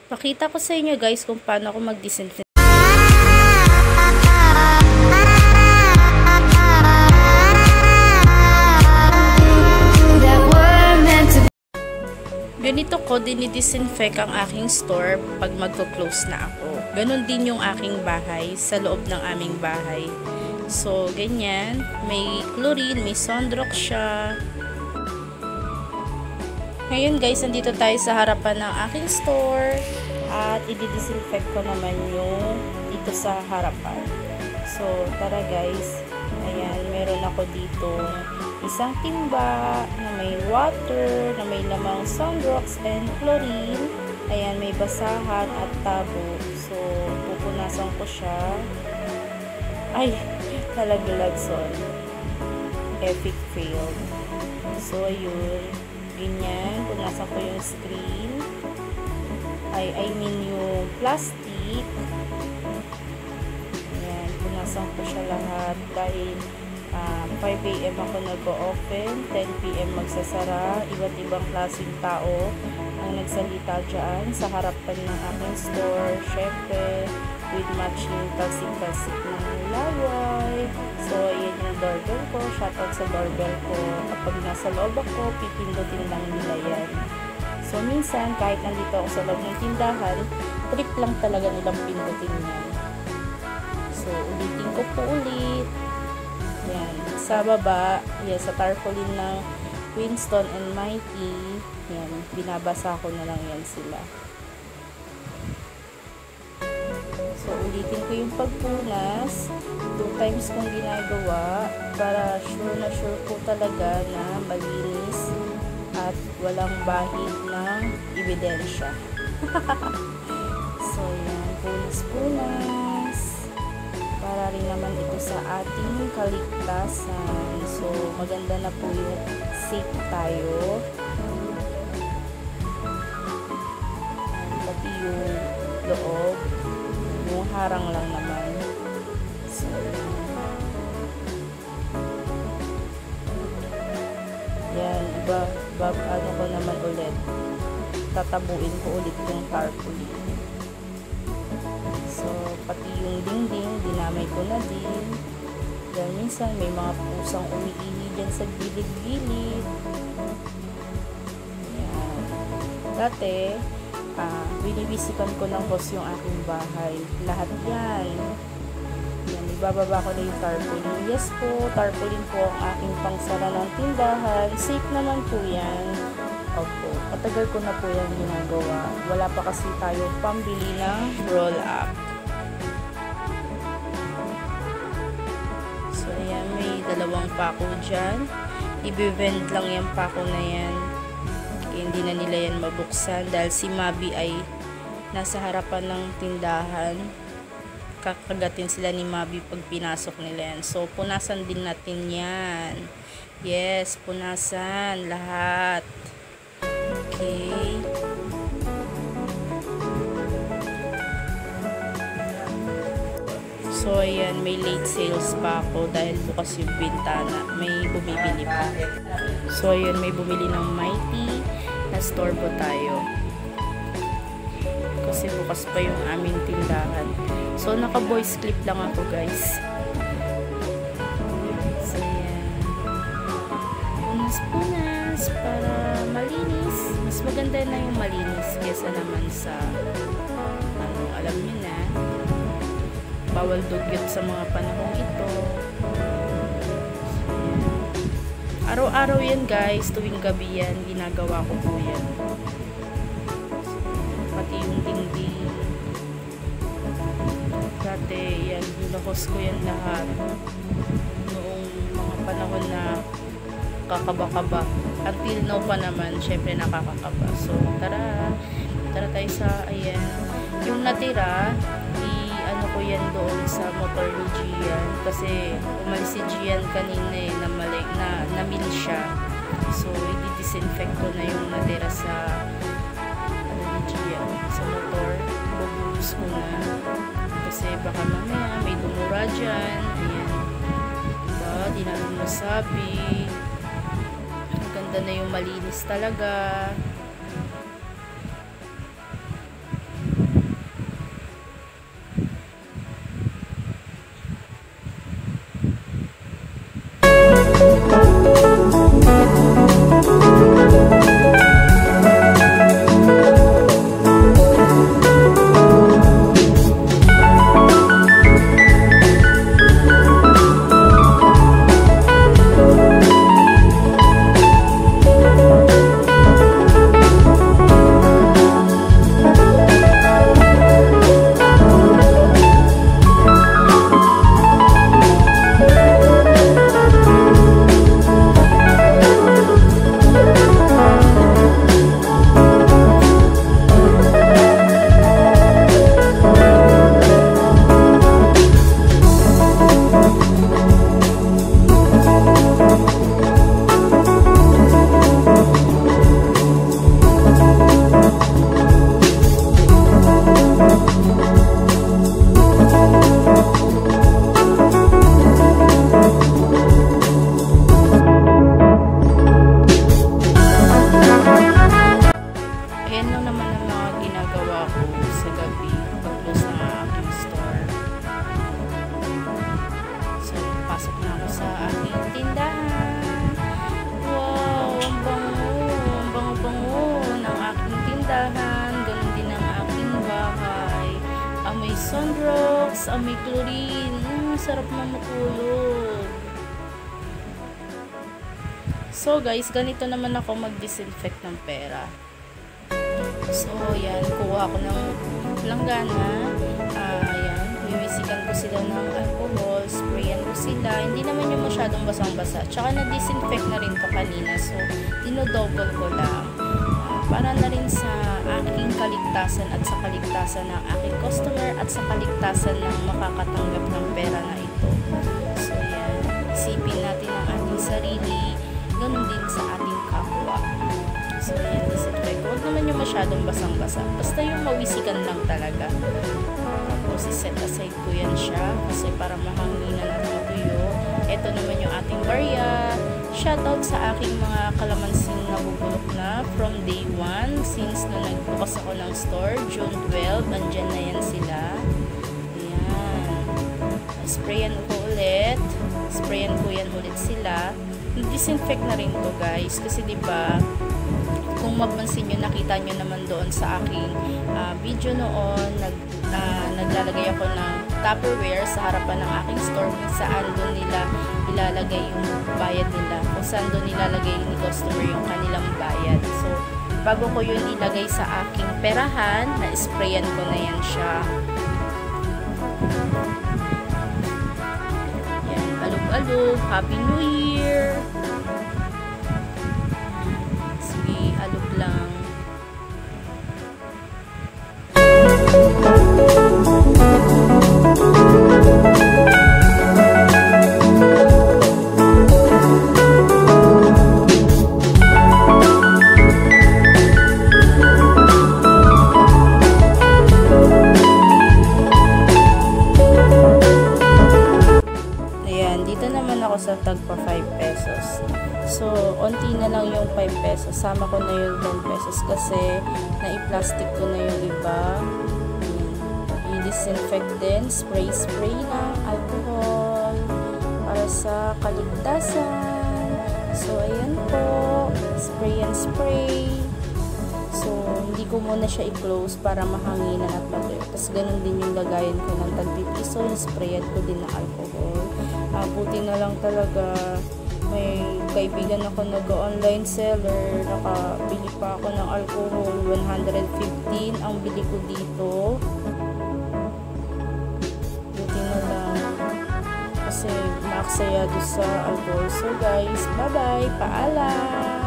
Pakita ko sa inyo guys kung paano ako mag-disinfect. Ganito ko dinidisinfect ang aking store pag magko-close na ako. Ganon din yung aking bahay sa loob ng aming bahay. So, ganyan. May chlorine, may sunrock siya. Ngayon guys, nandito tayo sa harapan ng aking store. At i-disinfect ko naman yung dito sa harapan. So, tara guys. Ayan, meron ako dito isang timba na may water, na may lamang sunrocks and chlorine. Ayan, may basahan at tabo. So, pupunasan ko siya. Ay, talaglag, sorry. Epic fail. So, ayun. Ganyan. Punasan ko yung screen. I mean yung plastic. Ayan, punasan ko siya lahat dahil 5 AM ako nag-o-open, 10 PM magsasara. Iba't ibang klaseng tao ang nagsalita dyan sa harapan ng aming store. Syempre, with matching talsik-talsik ng laway. So, ayan yung doorbell ko. Shoutout sa doorbell ko. Kapag nasa loob ako, pipindutin lang nila yan. So, minsan, kahit nandito ako sa loob ng tindahan, trip lang talaga nilang pindutin yan. So, ulitin ko po ulit. Yan. Sa baba, yan, sa tarpaulin ng Winston and Mighty, yan, binabasa ko na lang yan sila. So, ulitin ko yung pagpunas. 2 times kong ginagawa para sure na sure po talaga na malinis at walang bahid ng ebidensya. So, yan, punas-punas. Para rin naman ito sa ating kaligtasan. So, maganda na po yung safe tayo. Pati yung loob. Yung harang lang naman. So, yan. Ano ko naman ulit. Tatabuin ko ulit yung tarpaulin. So, pati yung dingding, dinamay ko na din. Dahil minsan, may mga pusang umiihi dyan sa gilid-gilid. Ayan. Dati, binibisikan ko ng hose yung aking bahay. Lahat yan. Ayan, ibababa ko na yung tarpaulin. Yes po, tarpaulin po ang aking pangsara ng tindahan. Safe naman po yan. Opo, matagal ko na po yan ginagawa. Wala pa kasi tayo pambili ng roll-up. So, ayan, may 2 pako dyan. I-vend lang yung pako na yan. Hindi na nila yan mabuksan dahil si Mabi ay nasa harapan ng tindahan. Kakagatin sila ni Mabi pag pinasok nila yan. So, punasan din natin yan. Yes, punasan lahat. Okay. So, ayan, may late sales pa ako dahil bukas yung bintana. May bumibili pa. So, ayan, may bumili ng Mighty. Na-store po tayo. Kasi bukas pa yung aming tindahan. So, naka-voice clip lang ako, guys. So, ayan. Punas-punas para malinis. Mas maganda na yung malinis kesa naman sa alam nyo na, bawal dugyot sa mga panahong ito. Araw-araw yan guys, tuwing gabi yan, ginagawa ko po yan. Pati yung dingding. Dati yan, hinahos ko yan lahat. Noong mga panahon na kakaba-kaba. Until now pa naman, syempre nakakakaba. So, tara tayo sa, ayan. Yung natira, ano ko yan doon sa motor ni Gian. Kasi, umalis si Gian kanina eh, namili siya. So, i-disinfect ko na yung natira sa, ni Gian, sa motor. Bubuhos ko na. Kasi, baka mamaya, may dumura dyan. Ayan. Diba? Di namin masabi. Ganda na yung malinis talaga. ang mga ginagawa ko sa gabi pag-close ng aking store. So, pasok na ako sa aking tindahan. Wow, ang bango ng aking tindahan. Ganun din ang aking bahay. Amoy sunrocks, amoy chlorine. Sarap na matulog. So guys, ganito naman ako mag-disinfect ng pera. So yan, kuha ko ng langgana. Ayan, wiwisikan ko sila ng alcohol, sprayan ko sila. Hindi naman yung masyadong basang-basa. Tsaka na-disinfect na rin to kanina. So, dinodouble ko lang. Para na rin sa aking kaligtasan at sa kaligtasan ng aking customer at sa kaligtasan ng makakatanggap ng pera na ito. So yan, isipin natin ang ating sarili, ganun din sa ating kapwa. So yan, disinfect. Huwag naman yung masyadong basang-basa. Basta yung mawisikan lang talaga. Tapos i-set aside ko yan siya kasi para mahanginan at matuyo. Ito naman yung ating barya. Shoutout sa aking mga kalamansing nabubulok na from day 1 since nung nagbukas ako ng store, June 12, andyan na yan sila. Ayan. Sprayan ko ulit. Sprayan ko yan ulit sila. Disinfect na rin to guys kasi diba kung mapansin nyo, nakita nyo naman doon sa aking video noon, naglalagay ako ng Tupperware sa harapan ng aking store kung saan doon nila ilalagay yung bayad nila, kung saan doon nilalagay ni customer yung kanilang bayad. So, bago ko yun ilagay sa aking perahan, na-sprayan ko na yan siya. Yan, alog-alog, Happy New Year! Sige, alog lang. Sa tagpa 5 pesos. So, onti na lang yung 5 pesos. Sama ko na yung 10 pesos kasi na-i-plastic ko na yung iba. I-disinfect din. Spray ng alcohol para sa kaligtasan. So, ayan po. Spray and spray. So, hindi ko muna siya i-close para mahanginan at matuyo. Tapos, ganun din yung lagayan ko ng tagpipiso. Sprayan ko din ng alcohol. Buti na lang talaga may kaibigan ako nag-online seller, nakabili pa ako ng alcohol, 115 ang bili ko dito. Buti na lang kasi naaksaya doon sa alcohol. So guys, bye bye, paalam!